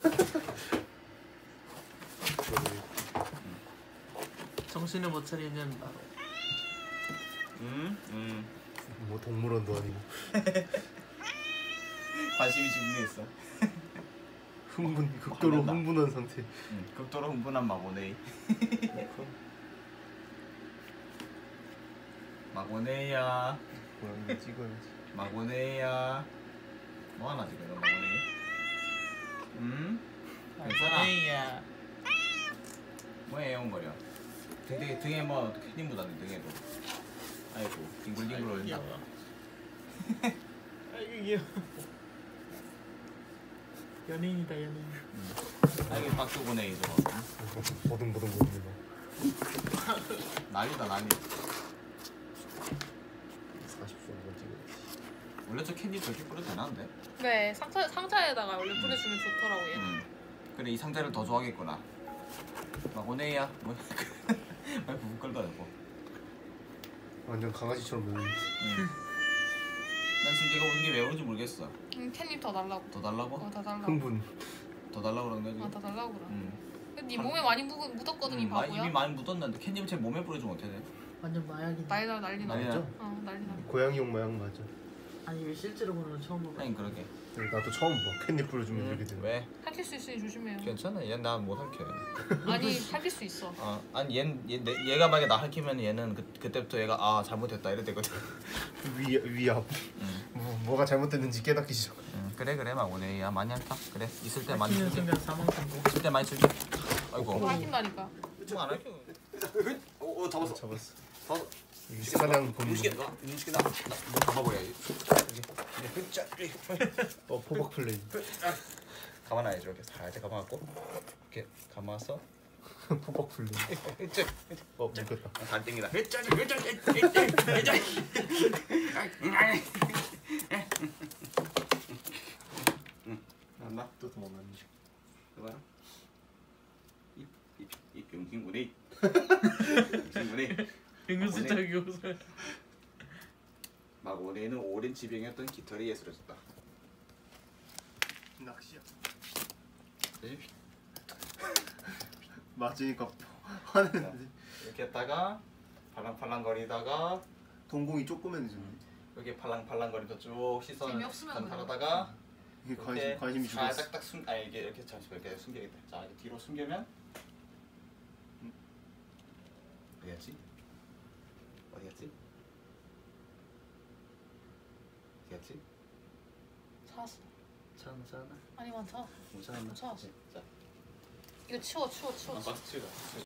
정신을 못 차리는 바로. 뭐 동물원도 아니고. 관심이 집중했어. 극도로 흥분한 상태. 극도로 흥분한 마고네이. 마고네이야. 고양이 찍어야지. 마고네이야. 뭐하나 지금 마고네이? 괜찮아. 마고네이야. 뭐해 영거려. 등에 뭐 캔디 묻었네 등에도. 아이고 뒹굴뒹굴 올린다. 아이고 귀여워. 연예인이다 연예인. 아이고 박수고네 저거. 보듬보듬. 난리다 난리. 40초만 찍어야지. 원래 저 캔디 저렇게 뿌려도 되나는데? 네, 상자에다가 원래 뿌려주면 좋더라고 얘는. 그래 이 상자를 더 좋아하겠구나. 마고네이야. 뭐 왜 부부 끌고 다니고. 완전 강아지처럼 보이는데. 난 지금 얘가 오는 게 왜 오는지 모르겠어. 캔님 더 달라고. 더 달라고? 더 달라고. 흥분. 더 달라고 그러는 거지? 더 달라고 그래. 근데 네 몸에 많이 묻었거든 이 바보야. 이미 많이 묻었는데 캔디를 제 몸에 뿌려주면 어떻게 돼? 완전 마약이네. 난리 난리 나. 나. 난리 나. 고양이용 마약 맞아. 아니 이거 실제로 보는 건 처음 보고. 아니 그러게. 나도 처음 봐. 캔디 뿌려주면 이렇게 되는. 왜? 삼킬 수 있으니 조심해요. 괜찮아. 얘 나 못 할게. 아니 삼킬 수 있어. 아니 얘가 만약에 나 할키면 얘는 그때부터 얘가 아 잘못했다 이래 되거든. 위압. 뭐가 잘못됐는지 깨닫기 시작. 그래 마고네이야 많이 할까? 그래 있을 때 많이 할키는 줄게. 순간 사망 선고. 있을 때 많이 줄게. 아이고. 할킨다니까. 안 할게. 잡았어. 사냥 본. 윤식이다. 너 잡아버려야지. 포박 플레이. 감아놔야지 이렇게 살짝 감아갖고 이렇게 감아서 포박 플레이. 묶였다. 잘 땡기다. 또 도망갔네. 봐라. 이 병신구네. 병신구네. 은근슬쩍 요새. 마고네는 오랜 지병이었던 깃털이 예술해졌다. 낚시야. 그지? 맞으니까 화내는데. 이렇게 했다가 팔랑팔랑거리다가 동공이 조그매지네. 여기 팔랑팔랑거리다 쭉 시선 재미없으면 바라다가 이게 관심이 죽었어. 살짝 딱 이게 이렇게 잠시만 이렇게 숨겨야겠다. 자 이렇게 뒤로 숨기면 어디였지? 어디였지? 찾았어. 천사나. 아니 많다. 못 찾았나? 찾았어. 자, 이거 치워. 박스 치우자.